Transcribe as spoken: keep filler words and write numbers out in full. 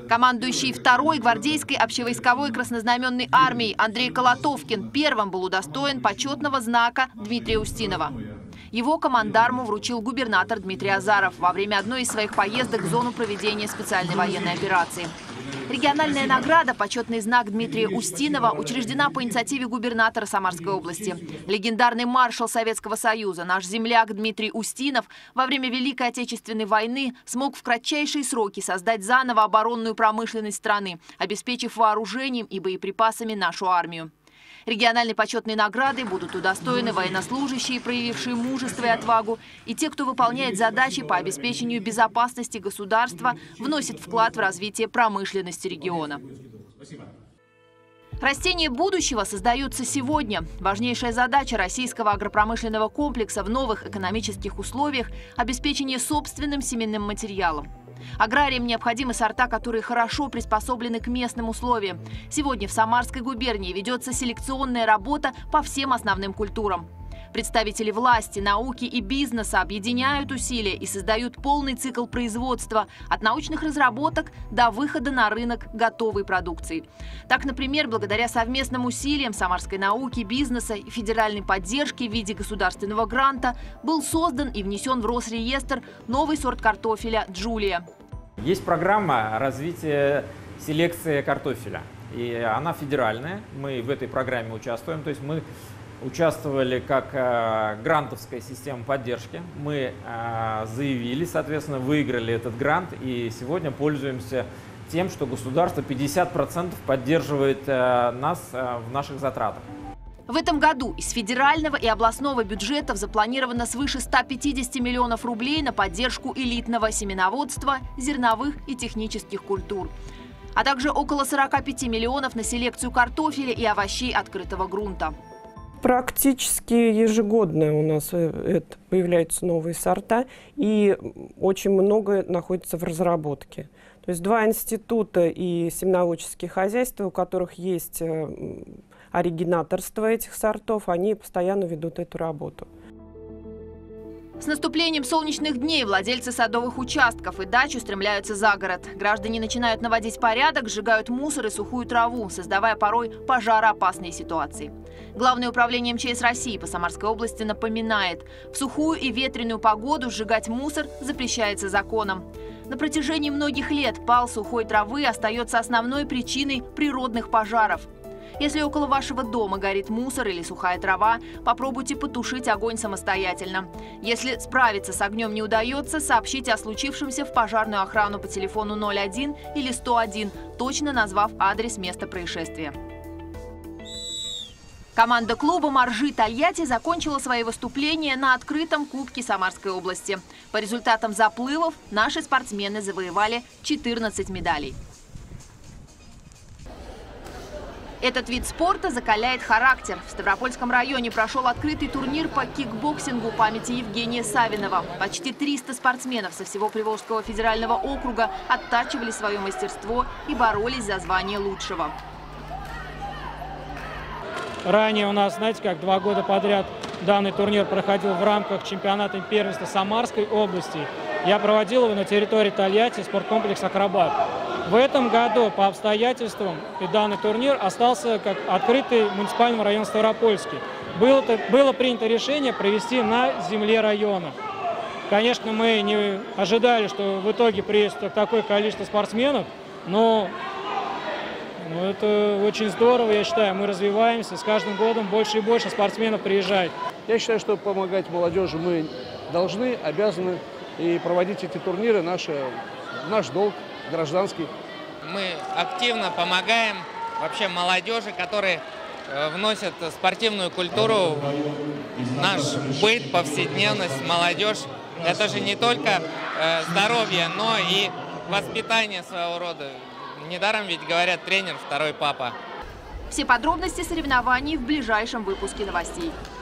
Командующий второй гвардейской общевойсковой краснознаменной армией Андрей Колотовкин первым был удостоен почетного знака Дмитрия Устинова. Его командарму вручил губернатор Дмитрий Азаров во время одной из своих поездок в зону проведения специальной военной операции. Региональная награда «Почетный знак Дмитрия Устинова» учреждена по инициативе губернатора Самарской области. Легендарный маршал Советского Союза, наш земляк Дмитрий Устинов во время Великой Отечественной войны смог в кратчайшие сроки создать заново оборонную промышленность страны, обеспечив вооружением и боеприпасами нашу армию. Региональной почетной награды будут удостоены военнослужащие, проявившие мужество и отвагу, и те, кто выполняет задачи по обеспечению безопасности государства, вносит вклад в развитие промышленности региона. Растения будущего создаются сегодня. Важнейшая задача российского агропромышленного комплекса в новых экономических условиях – обеспечение собственным семенным материалом. Аграриям необходимы сорта, которые хорошо приспособлены к местным условиям. Сегодня в Самарской губернии ведется селекционная работа по всем основным культурам. Представители власти, науки и бизнеса объединяют усилия и создают полный цикл производства от научных разработок до выхода на рынок готовой продукции. Так, например, благодаря совместным усилиям самарской науки, бизнеса и федеральной поддержки в виде государственного гранта был создан и внесен в Росреестр новый сорт картофеля «Джулия». Есть программа развития селекции картофеля, и она федеральная. Мы в этой программе участвуем, то есть мы участвовали как э, грантовская система поддержки. Мы э, заявили, соответственно, выиграли этот грант и сегодня пользуемся тем, что государство пятьдесят процентов поддерживает э, нас э, в наших затратах. В этом году из федерального и областного бюджетов запланировано свыше ста пятидесяти миллионов рублей на поддержку элитного семеноводства, зерновых и технических культур, а также около сорока пяти миллионов на селекцию картофеля и овощей открытого грунта. Практически ежегодно у нас это появляются новые сорта, и очень много находится в разработке. То есть два института и семеноводческие хозяйства, у которых есть оригинаторство этих сортов, они постоянно ведут эту работу. С наступлением солнечных дней владельцы садовых участков и дач устремляются за город. Граждане начинают наводить порядок, сжигают мусор и сухую траву, создавая порой пожароопасные ситуации. Главное управление эм че эс России по Самарской области напоминает, в сухую и ветреную погоду сжигать мусор запрещается законом. На протяжении многих лет пал сухой травы остается основной причиной природных пожаров. Если около вашего дома горит мусор или сухая трава, попробуйте потушить огонь самостоятельно. Если справиться с огнем не удается, сообщите о случившемся в пожарную охрану по телефону ноль один или сто один, точно назвав адрес места происшествия. Команда клуба «Моржи Тольятти» закончила свои выступления на открытом Кубке Самарской области. По результатам заплывов наши спортсмены завоевали четырнадцать медалей. Этот вид спорта закаляет характер. В Ставропольском районе прошел открытый турнир по кикбоксингу памяти Евгения Савинова. Почти триста спортсменов со всего Приволжского федерального округа оттачивали свое мастерство и боролись за звание лучшего. Ранее у нас, знаете, как два года подряд данный турнир проходил в рамках чемпионата первенства Самарской области. Я проводил его на территории Тольятти, спорткомплекс «Акробат». В этом году по обстоятельствам и данный турнир остался как открытый в муниципальном районе Ставропольский. Было, было принято решение провести на земле района. Конечно, мы не ожидали, что в итоге приедет такое количество спортсменов, но ну, это очень здорово, я считаю. Мы развиваемся, с каждым годом больше и больше спортсменов приезжает. Я считаю, что помогать молодежи мы должны, обязаны, и проводить эти турниры наш, наш долг гражданский. Мы активно помогаем вообще молодежи, которые вносят спортивную культуру в наш быт, повседневность, молодежь. Это же не только здоровье, но и воспитание своего рода. Недаром ведь говорят, тренер – второй папа. Все подробности соревнований в ближайшем выпуске новостей.